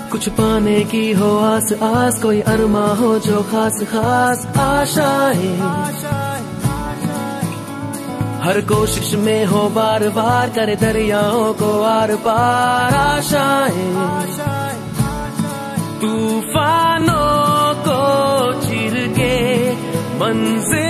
कुछ पाने की हो आस आस, कोई अरमा हो जो खास खास आशाएं, हर कोशिश में हो बार बार, करे दरियाओं को आर पार आशाएं, तूफानों को चीर के मंजिल